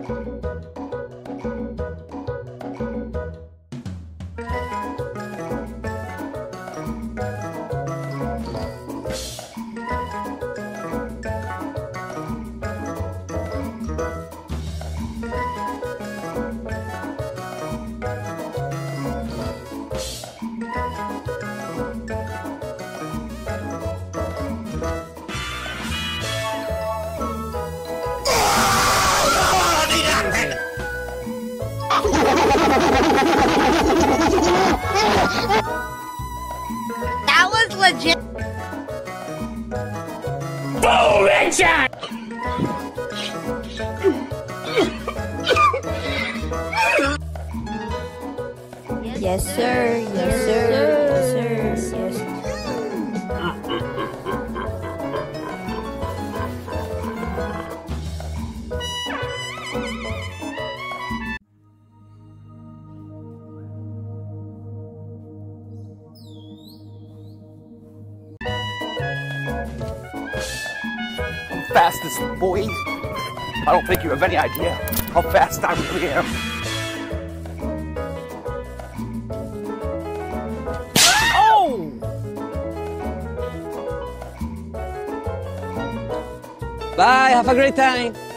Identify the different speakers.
Speaker 1: That was legit.
Speaker 2: Boom! Headshot!
Speaker 3: Yes, sir. Yes, sir. Yes, sir. Yes.
Speaker 2: I'm fastest, boy. I don't think you have any idea how fast I really am. Oh!
Speaker 4: Bye, have a great time.